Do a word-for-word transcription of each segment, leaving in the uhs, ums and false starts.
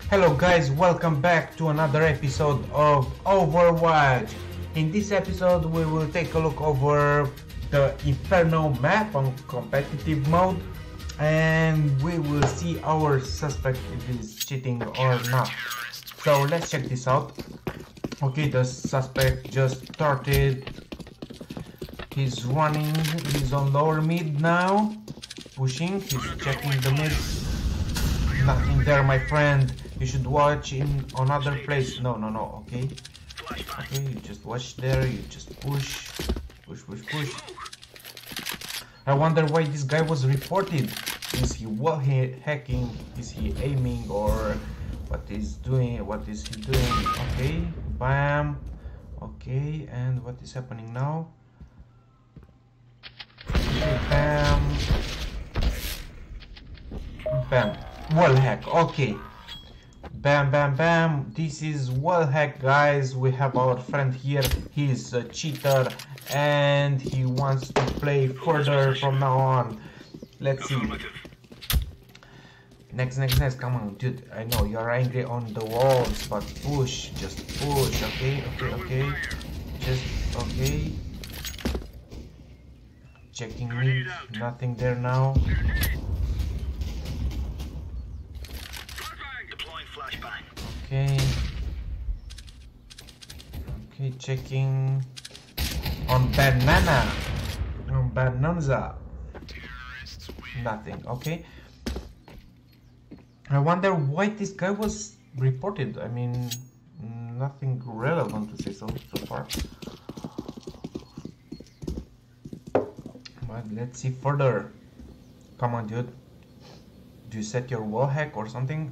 Hello guys, welcome back to another episode of Overwatch. In this episode we will take a look over the Inferno map on competitive mode and we will see our suspect if he's cheating or not. So let's check this out. Okay, the suspect just started. He's running, he's on lower mid now. Pushing, he's checking the mid. Nothing there, my friend. You should watch in another place. No, no, no. Okay. Okay, you just watch there. You just push, push, push, push. I wonder why this guy was reported. Is he wall hacking? Is he aiming or what is doing? What is he doing? Okay, bam. Okay, and what is happening now? Okay, bam, bam. Wall hack. Okay. Bam, bam, bam. This is wallhack, guys. We have our friend here. He's a cheater and he wants to play further from now on. Let's see. Next, next, next. Come on, dude. I know you're angry on the walls, but push. Just push. Okay, okay, okay. Just okay. Checking mid. Nothing there now. Okay. Okay, checking on banana. On bananza. Nothing. Okay. I wonder why this guy was reported. I mean, nothing relevant to say so so far. But let's see further. Come on, dude. Do you set your wall hack or something?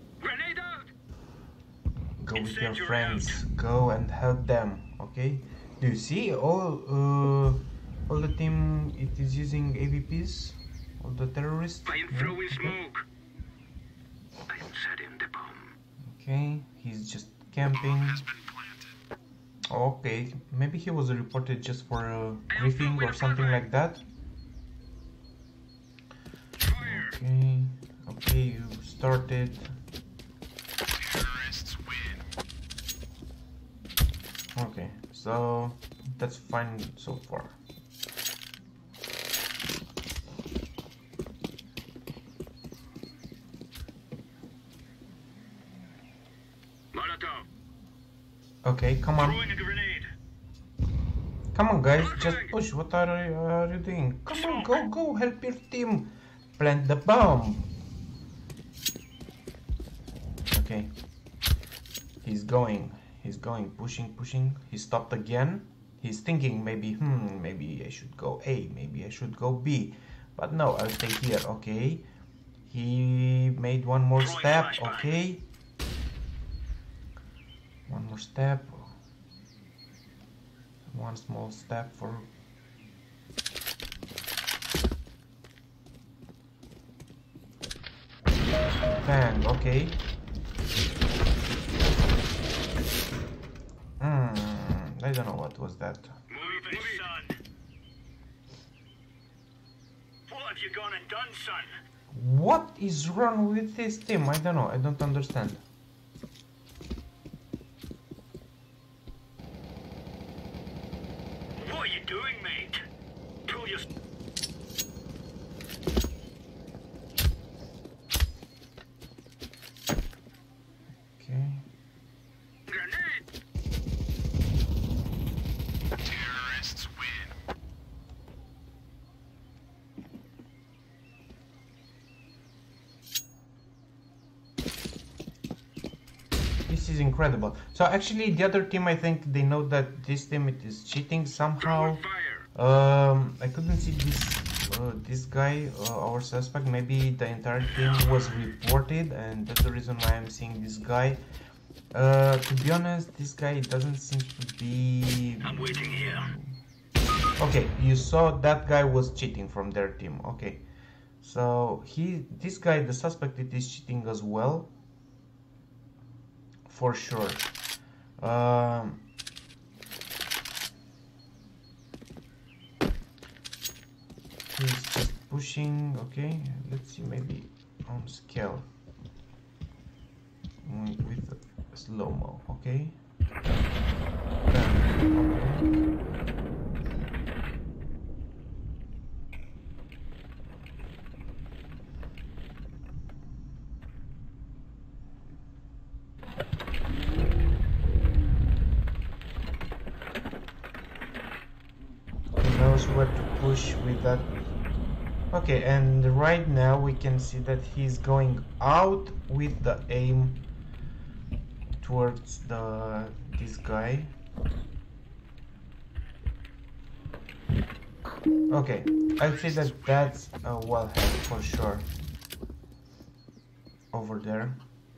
Go with your friends, go and help them, okay? Do you see all uh, all the team it is using A V Ps? All the terrorists? I am throwing smoke. I am setting the bomb. Okay, he's just camping. Okay, maybe he was reported just for a briefing or something like that. Okay, okay, you started. Okay, so that's fine so far. Okay, come on. Come on, guys, just push. What are you, are you doing? Come on, go, go, help your team. Plant the bomb. Okay, he's going. He's going, pushing, pushing. He stopped again. He's thinking maybe, hmm, maybe I should go A, maybe I should go B. But no, I'll stay here, okay. He made one more step, okay. One more step. One small step for... Bang, okay. Hmm, I don't know what was that. Move it, son. What have you gone and done, son? What is wrong with this team? I don't know. I don't understand. What are you doing, mate? Pull your... Okay. Grenade! Terrorists win. This is incredible. So actually the other team, I think they know that this team it is cheating somehow. Um, I couldn't see this uh, this guy, uh, our suspect. Maybe the entire team was reported and that's the reason why I'm seeing this guy. Uh, to be honest, this guy doesn't seem to be... I'm waiting here. Okay, you saw that guy was cheating from their team. Okay, so he, this guy, the suspect, it is cheating as well, for sure. Um, he's just pushing. Okay, let's see, maybe on scale. slow-mo, okay? He knows what to push with that. Okay, and right now we can see that he's going out with the aim towards the this guy. Okay, I'd say that that's a wallhack for sure. Over there.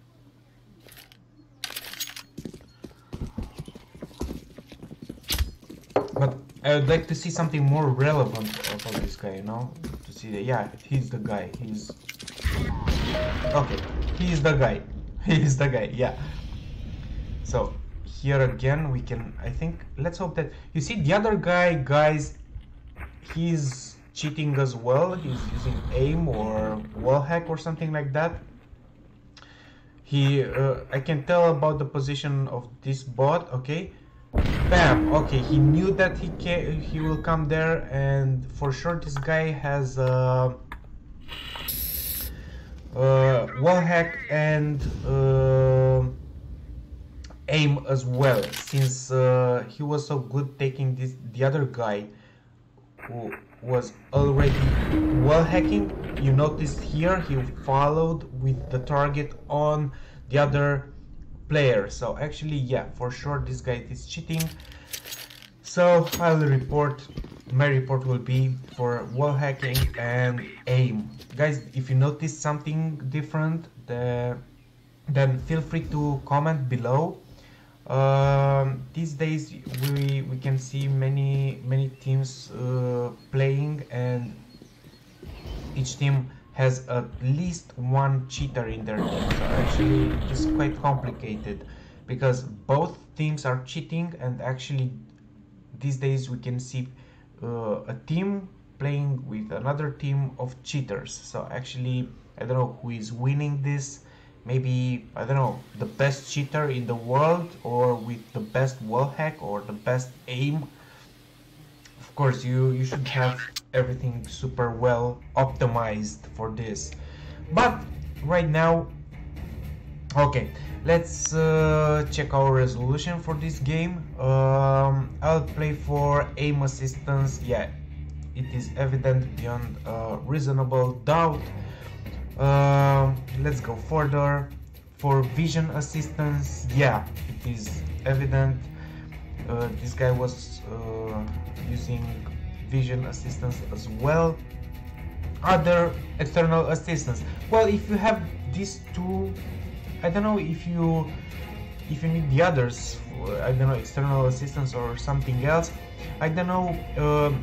But I would like to see something more relevant about this guy, you know? To see that, yeah, he's the guy. He's... Okay, he's the guy. He's the guy, yeah. So, here again, we can, I think, let's hope that... You see, the other guy, guys, he's cheating as well. He's using aim or wallhack or something like that. He, uh, I can tell about the position of this bot, okay? Bam! Okay, he knew that he can, he will come there, and for sure this guy has uh, uh, wallhack and uh, aim as well, since uh, he was so good taking this the other guy who was already wallhacking. You noticed here he followed with the target on the other player, so actually, yeah, for sure this guy is cheating. So I'll report, my report will be for wall hacking and aim. Guys, if you notice something different, the, then feel free to comment below. Um, these days we we can see many many teams uh, playing, and each team has at least one cheater in their team. So actually it's quite complicated because both teams are cheating, and actually these days we can see uh, a team playing with another team of cheaters. So actually I don't know who is winning this. Maybe, I don't know, the best cheater in the world, or with the best wallhack or the best aim. Of course, you, you should have everything super well optimized for this. But right now, okay, let's uh, check our resolution for this game. Um, I'll play for aim assistance. Yeah, it is evident beyond uh, reasonable doubt. Uh, let's go further. For vision assistance, yeah, it is evident. Uh, this guy was uh, using vision assistance as well. Other external assistance, well, if you have these two, I don't know if you if you need the others, I don't know, external assistance or something else, I don't know. um,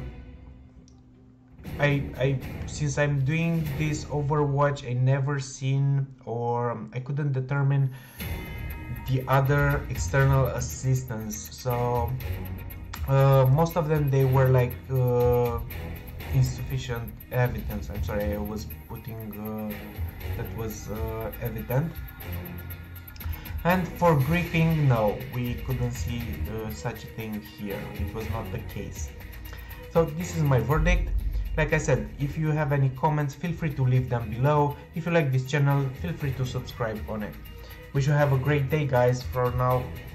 I, I since I'm doing this Overwatch, I never seen, or I couldn't determine the other external assistance. So uh, most of them, they were like uh, insufficient evidence. I'm sorry, I was putting uh, that was uh, evident. And for gripping, no, we couldn't see uh, such a thing here. It was not the case. So this is my verdict. Like I said, if you have any comments, feel free to leave them below. If you like this channel, feel free to subscribe on it. We should have a great day, guys. For now,